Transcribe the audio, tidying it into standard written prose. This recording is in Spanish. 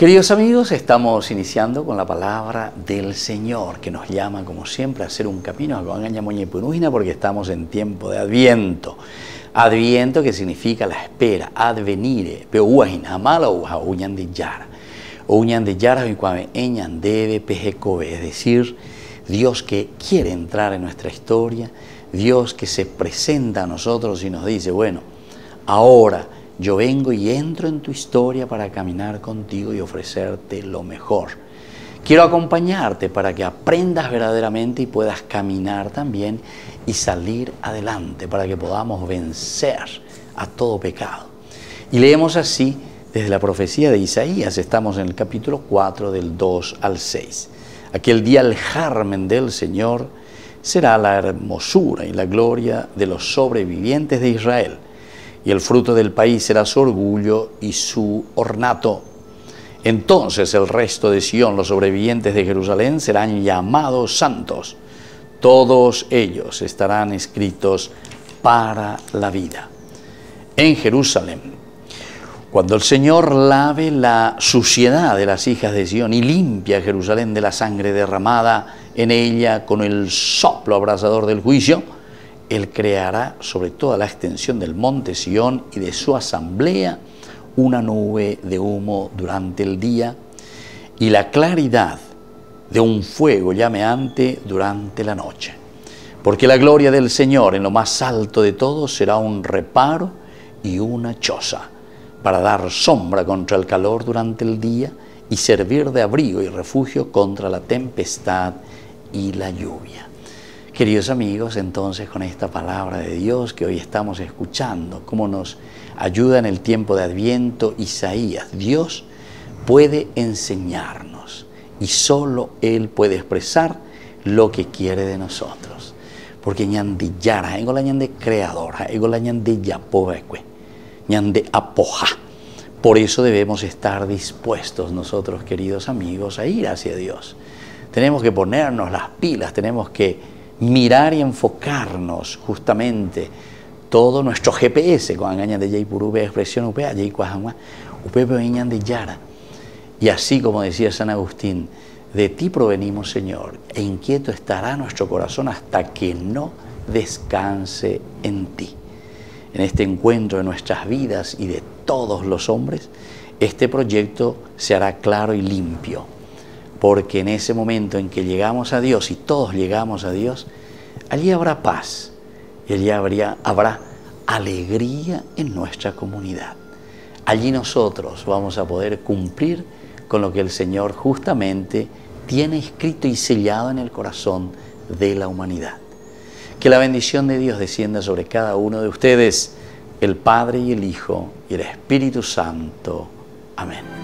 Queridos amigos, estamos iniciando con la palabra del Señor, que nos llama, como siempre, a hacer un camino a Coangaña Moñepunuina, porque estamos en tiempo de Adviento. Adviento, que significa la espera, advenire, peuahin, amala uja, uñan de yara. Uñan de yara, eñan debe pejecobe, es decir, Dios que quiere entrar en nuestra historia, Dios que se presenta a nosotros y nos dice, bueno, ahora yo vengo y entro en tu historia para caminar contigo y ofrecerte lo mejor. Quiero acompañarte para que aprendas verdaderamente y puedas caminar también y salir adelante, para que podamos vencer a todo pecado. Y leemos así desde la profecía de Isaías, estamos en el capítulo 4 del 2 al 6. Aquel día el germen del Señor será la hermosura y la gloria de los sobrevivientes de Israel. Y el fruto del país será su orgullo y su ornato. Entonces el resto de Sión, los sobrevivientes de Jerusalén, serán llamados santos. Todos ellos estarán escritos para la vida. En Jerusalén, cuando el Señor lave la suciedad de las hijas de Sión y limpia a Jerusalén de la sangre derramada en ella con el soplo abrasador del juicio, Él creará sobre toda la extensión del monte Sión y de su asamblea una nube de humo durante el día y la claridad de un fuego llameante durante la noche. Porque la gloria del Señor en lo más alto de todos será un reparo y una choza, para dar sombra contra el calor durante el día y servir de abrigo y refugio contra la tempestad y la lluvia. Queridos amigos, entonces con esta palabra de Dios que hoy estamos escuchando, cómo nos ayuda en el tiempo de Adviento Isaías, Dios puede enseñarnos y solo Él puede expresar lo que quiere de nosotros. Porque ñande yara, ego la ñande creadora, ego la ñande yapoveque, ñande apoja. Por eso debemos estar dispuestos nosotros, queridos amigos, a ir hacia Dios. Tenemos que ponernos las pilas, tenemos que mirar y enfocarnos justamente todo nuestro GPS con engañan de Yaypurube, expresión upea, Yaycuajamua, upepe veñan de Yara. Y así como decía San Agustín, de ti provenimos, Señor, e inquieto estará nuestro corazón hasta que no descanse en ti. En este encuentro de nuestras vidas y de todos los hombres, este proyecto se hará claro y limpio. Porque en ese momento en que llegamos a Dios y todos llegamos a Dios, allí habrá paz y allí habrá alegría en nuestra comunidad. Allí nosotros vamos a poder cumplir con lo que el Señor justamente tiene escrito y sellado en el corazón de la humanidad. Que la bendición de Dios descienda sobre cada uno de ustedes, el Padre y el Hijo y el Espíritu Santo. Amén.